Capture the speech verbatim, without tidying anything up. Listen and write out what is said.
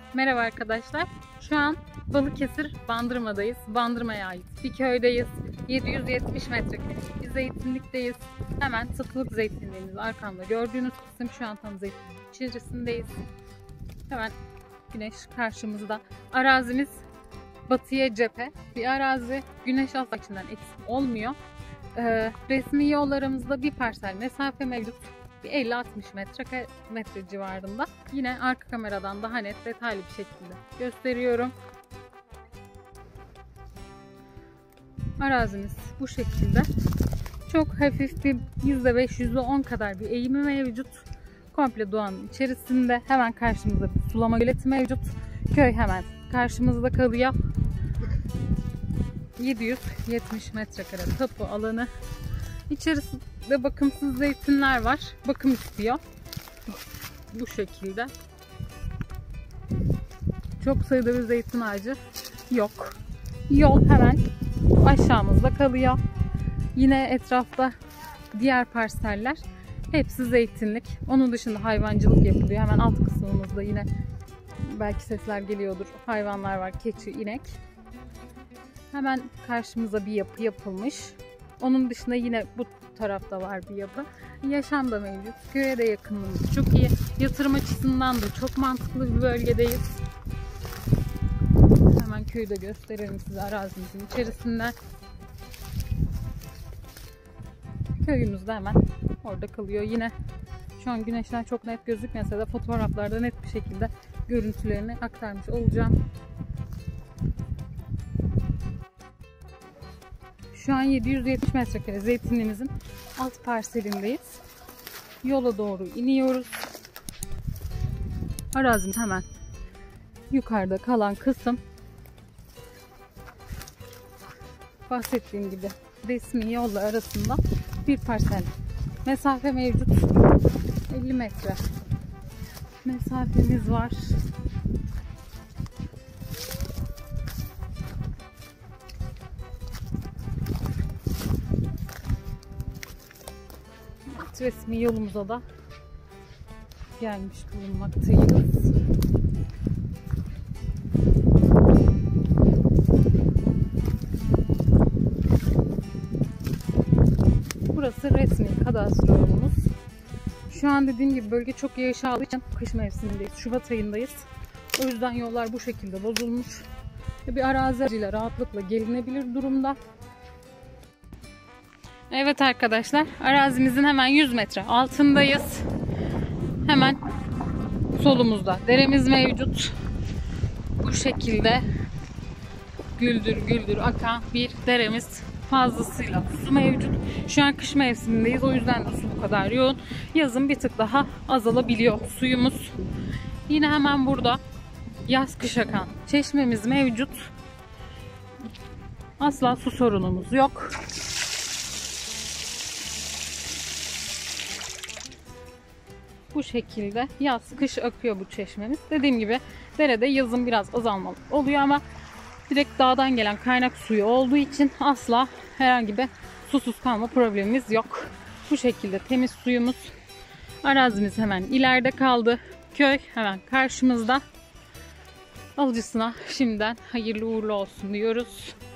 Merhaba arkadaşlar. Şu an Balıkesir Bandırma'dayız. Bandırma'ya ait bir köydeyiz. yedi yüz yetmiş metrekare bir zeytinlikteyiz. Hemen satılık zeytinliğimiz arkamda gördüğünüz kısım. Şu an tam zeytinlik içerisindeyiz. Hemen güneş karşımızda. Arazimiz batıya cephe bir arazi. Güneş asla içinden eksik olmuyor. Ee, resmi yollarımızda bir parsel mesafe mevcut. Bir elli altmış metre, metre civarında. Yine arka kameradan daha net, detaylı bir şekilde gösteriyorum. Arazimiz bu şekilde. Çok hafif bir yüzde beş yüzde on kadar bir eğimi mevcut. Komple doğanın içerisinde. Hemen karşımızda bir sulama göleti mevcut. Köy hemen karşımızda kalıyor. yedi yüz yetmiş metrekare tapu alanı. İçerisinde bakımsız zeytinler var. Bakım istiyor. Bu şekilde. Çok sayıda bir zeytin ağacı yok. Yol hemen aşağımızda kalıyor. Yine etrafta diğer parseller hepsi zeytinlik. Onun dışında hayvancılık yapılıyor. Hemen alt kısmımızda yine belki sesler geliyordur. Hayvanlar var. Keçi, inek. Hemen karşımıza bir yapı yapılmış. Onun dışında yine bu tarafta var bir yapı. Yaşam da mevcut. Köye de yakınlığımız çok iyi. Yatırım açısından da çok mantıklı bir bölgedeyiz. Hemen köyü de gösterelim size arazimizin içerisinden. Köyümüz de hemen orada kalıyor. Yine şu an güneşten çok net gözükmese de fotoğraflarda net bir şekilde görüntülerini aktarmış olacağım. Şu an yedi yüz yetmiş metrekare zeytinliğimizin alt parselindeyiz. Yola doğru iniyoruz. Arazimiz hemen yukarıda kalan kısım. Bahsettiğim gibi resmi yollar arasında bir parsel mesafe mevcut. elli metre mesafemiz var. Resmi yolumuza da gelmiş bulunmaktayız. Burası resmi kadastro yolumuz. Şu an dediğim gibi bölge çok yağış aldığı için kış mevsimindeyiz. Şubat ayındayız. O yüzden yollar bu şekilde bozulmuş. Bir arazi aracıyla rahatlıkla gelinebilir durumda. Evet arkadaşlar, arazimizin hemen yüz metre altındayız. Hemen solumuzda deremiz mevcut. Bu şekilde güldür güldür akan bir deremiz, fazlasıyla su mevcut. Şu an kış mevsimindeyiz, o yüzden de su bu kadar yoğun. Yazın bir tık daha azalabiliyor suyumuz. Yine hemen burada yaz kış akan çeşmemiz mevcut. Asla su sorunumuz yok. Bu şekilde yaz kış akıyor bu çeşmemiz. Dediğim gibi derede yazın biraz azalmalı oluyor ama direkt dağdan gelen kaynak suyu olduğu için asla herhangi bir susuz kalma problemimiz yok. Bu şekilde temiz suyumuz. Arazimiz hemen ileride kaldı. Köy hemen karşımızda. Alıcısına şimdiden hayırlı uğurlu olsun diyoruz.